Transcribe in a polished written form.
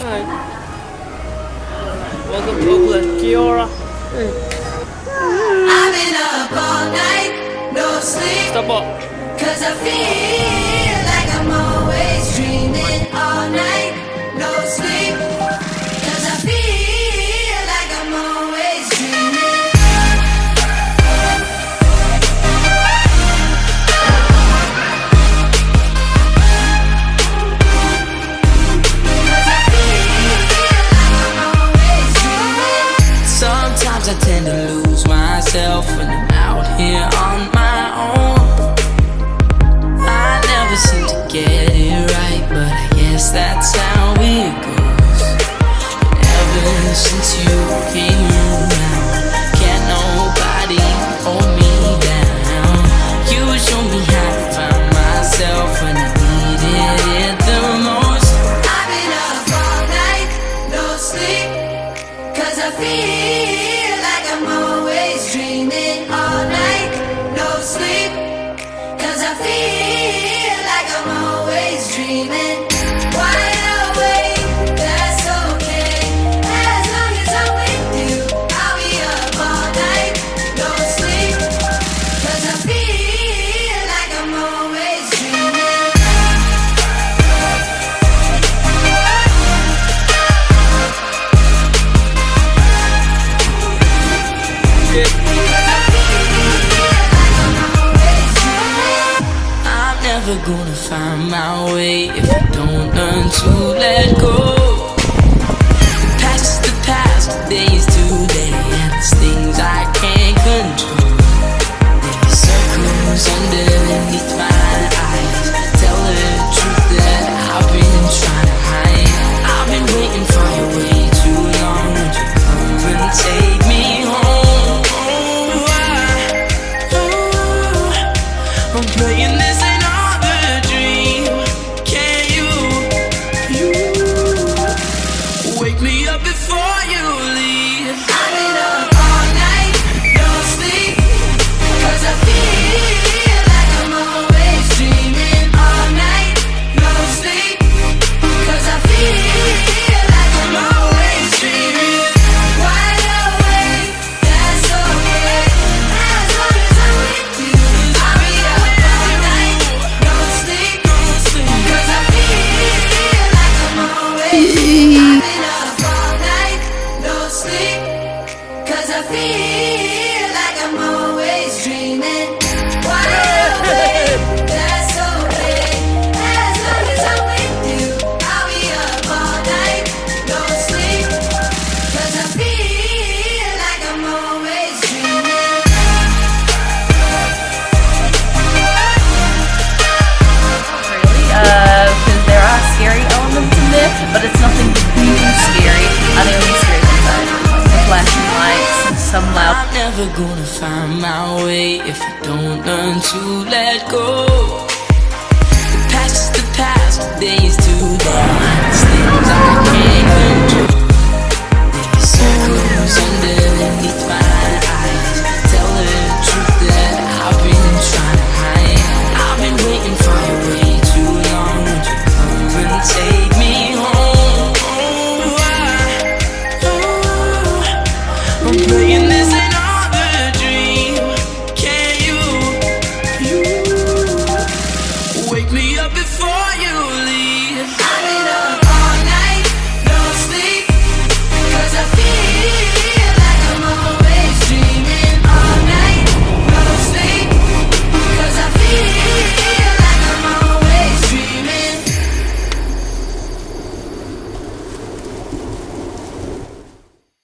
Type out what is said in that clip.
Hi. Welcome to Auckland. Kia ora. I've been up all night, no sleep. Stop up. Cause I feel like I'm always dreaming all night, no sleep. Cause I feel like I'm always dreaming. Sometimes I tend to lose myself when I'm out here on my own. I never seem to get it right, but I guess that's how it goes. Ever since you came around, can't nobody hold me down. You show me how to find myself when I needed it the most. I've been up all night, no sleep. Cause I feel like I'm always dreaming all night, no sleep. Cause I feel like I'm always dreaming. Wide awake, that's okay. As long as I'm with you, I'll be up all night, no sleep. Cause I feel like I'm always dreaming. I'm never gonna find my way if I don't learn to let go. The past is the past, today is today, and there's things I can't control. There's circles underneath my